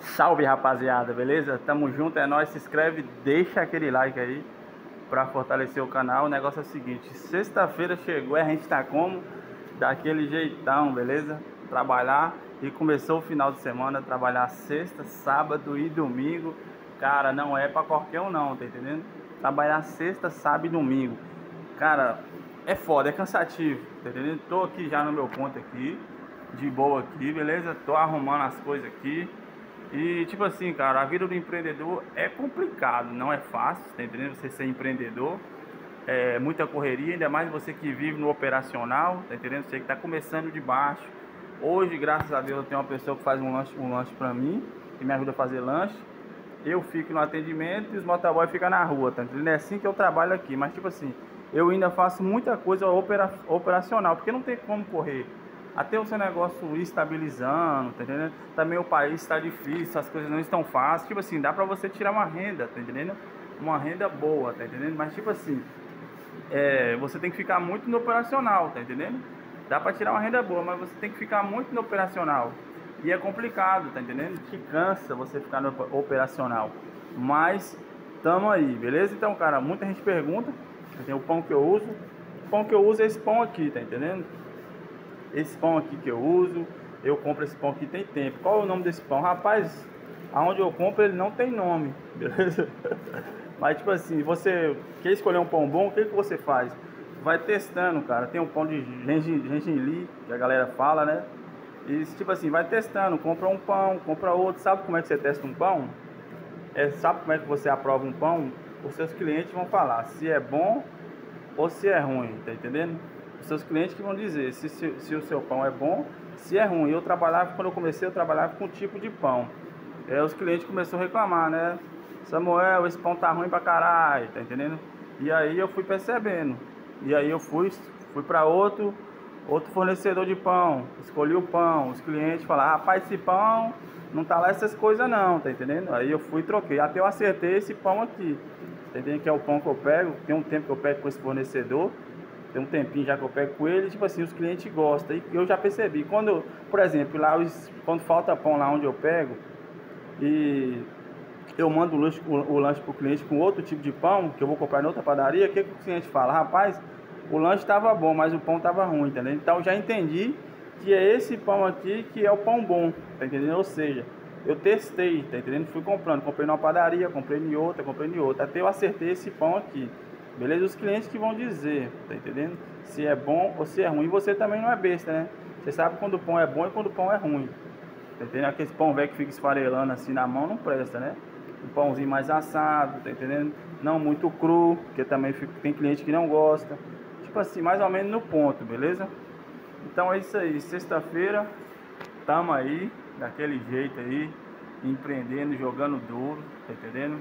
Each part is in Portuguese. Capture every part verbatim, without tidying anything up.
Salve, rapaziada, beleza? Tamo junto, é nóis, se inscreve, deixa aquele like aí pra fortalecer o canal. O negócio é o seguinte, sexta-feira chegou e a gente tá como? Daquele jeitão, beleza? Trabalhar e começou o final de semana, trabalhar sexta, sábado e domingo. Cara, não é pra qualquer um não, tá entendendo? Trabalhar sexta, sábado e domingo. Cara, é foda, é cansativo, tá entendendo? Tô aqui já no meu ponto aqui, de boa aqui, beleza? Tô arrumando as coisas aqui. E tipo assim, cara, a vida do empreendedor é complicado, não é fácil, tá entendendo? Você ser empreendedor, é muita correria, ainda mais você que vive no operacional, tá entendendo? Você que tá começando de baixo. Hoje, graças a Deus, eu tenho uma pessoa que faz um lanche, um lanche pra mim, que me ajuda a fazer lanche. Eu fico no atendimento e os motoboys ficam na rua, tá entendendo? É assim que eu trabalho aqui, mas tipo assim, eu ainda faço muita coisa opera, operacional, porque não tem como correr. Até o seu negócio ir estabilizando, tá entendendo? Também o país está difícil, as coisas não estão fáceis. Tipo assim, dá pra você tirar uma renda, tá entendendo? Uma renda boa, tá entendendo? Mas tipo assim, é, você tem que ficar muito no operacional, tá entendendo? Dá pra tirar uma renda boa, mas você tem que ficar muito no operacional. E é complicado, tá entendendo? Te cansa você ficar no operacional. Mas tamo aí, beleza? Então, cara, muita gente pergunta. Tem o pão que eu uso. O pão que eu uso é esse pão aqui, tá entendendo? Esse pão aqui que eu uso, eu compro esse pão aqui tem tempo. Qual é o nome desse pão? Rapaz, aonde eu compro ele não tem nome, beleza? Mas tipo assim, você quer escolher um pão bom, o que que você faz? Vai testando, cara. Tem um pão de gengibre, que a galera fala, né? E tipo assim, vai testando, compra um pão, compra outro. Sabe como é que você testa um pão? É, sabe como é que você aprova um pão? Os seus clientes vão falar se é bom ou se é ruim, tá entendendo? Os seus clientes que vão dizer se, se, se o seu pão é bom, se é ruim. Eu trabalhava, quando eu comecei, eu trabalhava com um tipo de pão. É, os clientes começaram a reclamar, né? Samuel, esse pão tá ruim pra caralho, tá entendendo? E aí eu fui percebendo. E aí eu fui, fui pra outro, outro fornecedor de pão. Escolhi o pão. Os clientes falaram, rapaz, esse pão não tá lá essas coisas não, tá entendendo? Aí eu fui e troquei. Até eu acertei esse pão aqui. Tá entendendo? Que é o pão que eu pego. Tem um tempo que eu pego com esse fornecedor. Tem um tempinho já que eu pego com ele, tipo assim, os clientes gostam. E eu já percebi, quando, eu, por exemplo, lá quando falta pão lá onde eu pego, e eu mando o lanche, o, o lanche pro cliente com outro tipo de pão, que eu vou comprar em outra padaria, o que, que o cliente fala? Rapaz, o lanche estava bom, mas o pão estava ruim, entendeu? Então eu já entendi que é esse pão aqui que é o pão bom, tá entendendo? Ou seja, eu testei, tá entendendo? Fui comprando, comprei numa padaria, comprei em outra, comprei em outra, até eu acertei esse pão aqui. Beleza? Os clientes que vão dizer, tá entendendo? Se é bom ou se é ruim. E você também não é besta, né? Você sabe quando o pão é bom e quando o pão é ruim. Tá entendendo? Aquele pão velho que fica esfarelando assim na mão não presta, né? Um pãozinho mais assado, tá entendendo? Não muito cru, porque também fica, tem cliente que não gosta. Tipo assim, mais ou menos no ponto, beleza? Então é isso aí. Sexta-feira, tamo aí, daquele jeito aí, empreendendo, jogando duro, tá entendendo?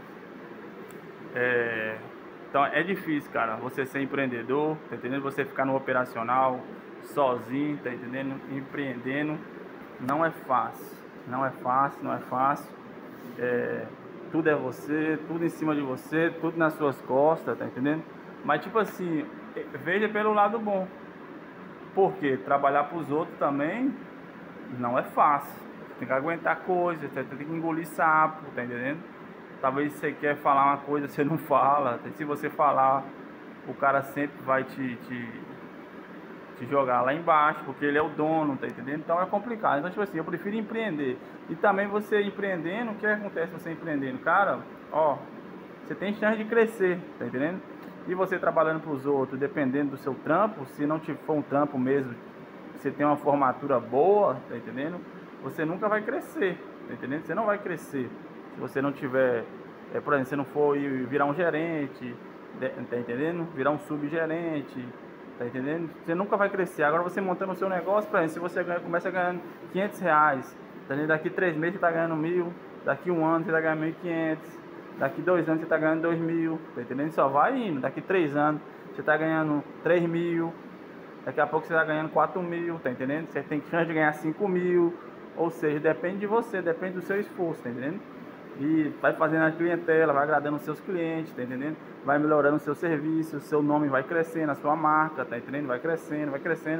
É... Então é difícil, cara, você ser empreendedor, tá entendendo? Você ficar no operacional, sozinho, tá entendendo? Empreendendo, não é fácil, não é fácil, não é fácil. É... Tudo é você, tudo em cima de você, tudo nas suas costas, tá entendendo? Mas tipo assim, veja pelo lado bom. Porque trabalhar pros outros também não é fácil. Você tem que aguentar coisas, você tem que engolir sapo, tá entendendo? Talvez você quer falar uma coisa, você não fala. Se você falar, o cara sempre vai te, te, te jogar lá embaixo, porque ele é o dono, tá entendendo? Então é complicado. Então, tipo assim, eu prefiro empreender. E também você empreendendo, o que acontece você empreendendo? Cara, ó, você tem chance de crescer, tá entendendo? E você trabalhando pros outros, dependendo do seu trampo, se não te for um trampo mesmo, você tem uma formatura boa, tá entendendo? Você nunca vai crescer, tá entendendo? Você não vai crescer. Se você não tiver, é, por exemplo, você não for ir virar um gerente, tá entendendo? Virar um subgerente, tá entendendo? Você nunca vai crescer. Agora você montando o seu negócio, por exemplo, se você ganha, começa ganhando quinhentos reais, tá entendendo? Daqui três meses você tá ganhando mil, daqui um ano você tá ganhando mil e quinhentos, daqui dois anos você tá ganhando dois mil, tá entendendo? Só vai indo. Daqui três anos você tá ganhando três mil, daqui a pouco você tá ganhando quatro mil, tá entendendo? Você tem chance de ganhar cinco mil, ou seja, depende de você, depende do seu esforço, tá entendendo? E vai fazendo a clientela, vai agradando os seus clientes, tá entendendo? Vai melhorando o seu serviço, o seu nome vai crescendo, a sua marca, tá entendendo? Vai crescendo, vai crescendo.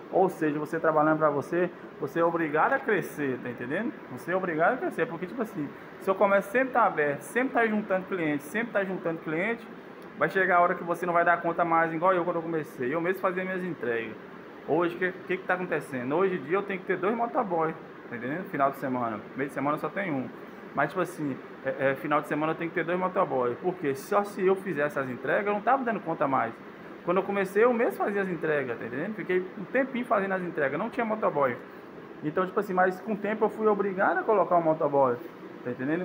Ou seja, você trabalhando para você, você é obrigado a crescer, tá entendendo? Você é obrigado a crescer, porque tipo assim, seu comércio sempre tá aberto, sempre tá juntando cliente, sempre tá juntando cliente, vai chegar a hora que você não vai dar conta mais, igual eu quando eu comecei. Eu mesmo fazia minhas entregas. Hoje, o que, que que tá acontecendo? Hoje em dia eu tenho que ter dois motoboy, tá entendendo? Final de semana, meio de semana eu só tenho um. Mas tipo assim, é, é, final de semana eu tenho que ter dois motoboy, porque só se eu fizesse as entregas, eu não tava dando conta mais. Quando eu comecei, eu mesmo fazia as entregas, tá entendendo? Fiquei um tempinho fazendo as entregas, não tinha motoboy. Então, tipo assim, mas com o tempo eu fui obrigado a colocar o motoboy, tá entendendo?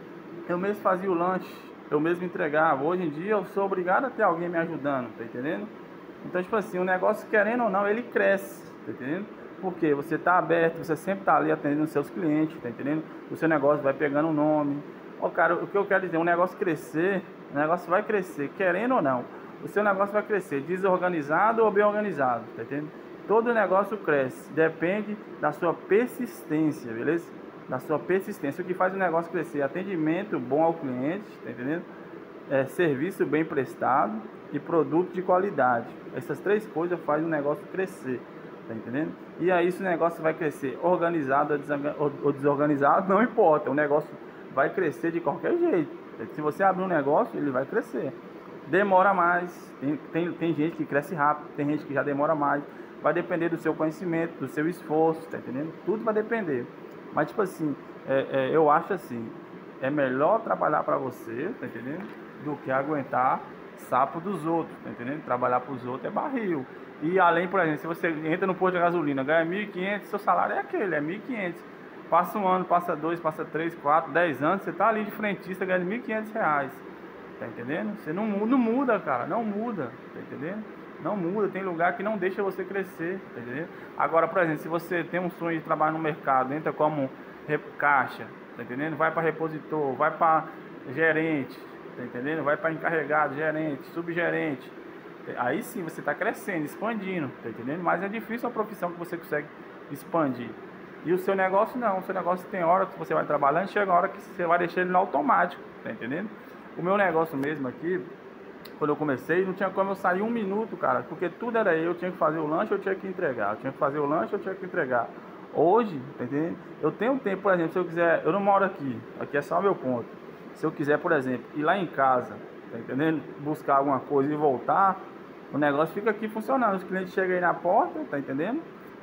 Eu mesmo fazia o lanche, eu mesmo entregava. Hoje em dia eu sou obrigado a ter alguém me ajudando, tá entendendo? Então, tipo assim, o negócio, querendo ou não, ele cresce, tá entendendo? Porque você tá aberto, você sempre tá ali atendendo os seus clientes, tá entendendo? O seu negócio vai pegando o nome. Ó, cara, o que eu quero dizer, um negócio crescer, o negócio vai crescer, querendo ou não. O seu negócio vai crescer, desorganizado ou bem organizado, tá entendendo? Todo negócio cresce, depende da sua persistência, beleza? Da sua persistência. O que faz o negócio crescer? Atendimento bom ao cliente, tá entendendo? É, serviço bem prestado e produto de qualidade. Essas três coisas fazem o negócio crescer, tá entendendo? E aí se o negócio vai crescer organizado ou desorganizado, não importa, o negócio vai crescer de qualquer jeito. Se você abrir um negócio, ele vai crescer. Demora mais, tem, tem, tem gente que cresce rápido, tem gente que já demora mais. Vai depender do seu conhecimento, do seu esforço, tá entendendo? Tudo vai depender. Mas tipo assim, é, é, eu acho assim, é melhor trabalhar para você, tá entendendo? Do que aguentar sapo dos outros, tá entendendo? Trabalhar para os outros é barril. E além, por exemplo, se você entra no posto de gasolina, ganha mil e quinhentos, seu salário é aquele, é mil e quinhentos. Passa um ano, passa dois, passa três, quatro, dez anos, você tá ali de frentista ganhando mil e quinhentos reais. Tá entendendo? Você não, não muda, cara, não muda, tá entendendo? Não muda, tem lugar que não deixa você crescer, tá entendendo? Agora, por exemplo, se você tem um sonho de trabalhar no mercado, entra como caixa, tá entendendo? Vai para repositor, vai para gerente, tá entendendo? Vai para encarregado, gerente, subgerente. Aí sim você está crescendo, expandindo, tá entendendo? Mas é difícil a profissão que você consegue expandir. E o seu negócio não, o seu negócio tem hora que você vai trabalhando, chega a hora que você vai deixar ele no automático, tá entendendo? O meu negócio mesmo aqui, quando eu comecei, não tinha como eu sair um minuto, cara, porque tudo era eu, eu tinha que fazer o lanche, eu tinha que entregar, eu tinha que fazer o lanche, eu tinha que entregar. Hoje, tá entendendo? Eu tenho tempo, por exemplo, se eu quiser, eu não moro aqui, aqui é só o meu ponto. Se eu quiser, por exemplo, ir lá em casa, tá entendendo? Buscar alguma coisa e voltar, o negócio fica aqui funcionando. Os clientes chegam aí na porta, tá entendendo?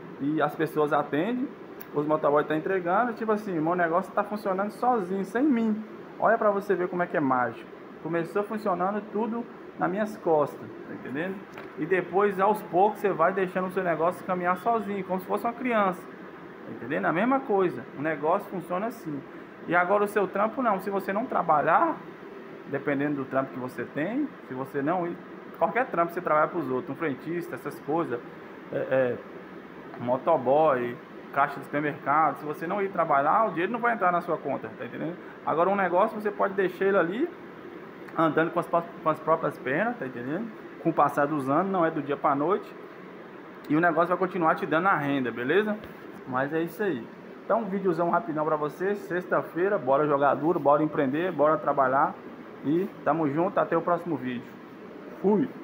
E as pessoas atendem, os motoboys estão entregando, tipo assim, meu negócio está funcionando sozinho, sem mim. Olha pra você ver como é que é mágico. Começou funcionando tudo nas minhas costas, tá entendendo? E depois, aos poucos, você vai deixando o seu negócio caminhar sozinho, como se fosse uma criança, tá entendendo? A mesma coisa, o negócio funciona assim. E agora o seu trampo não, se você não trabalhar, dependendo do trampo que você tem, se você não ir, qualquer trampo você trabalha para os outros, um frentista, essas coisas, é, é, motoboy, caixa de supermercado, se você não ir trabalhar, o dinheiro não vai entrar na sua conta, tá entendendo? Agora um negócio você pode deixar ele ali, andando com as, com as próprias pernas, tá entendendo? Com o passar dos anos, não é do dia para noite, e o negócio vai continuar te dando a renda, beleza? Mas é isso aí. Então, um videozão rapidão pra vocês, sexta-feira, bora jogar duro, bora empreender, bora trabalhar, e tamo junto, até o próximo vídeo. Fui!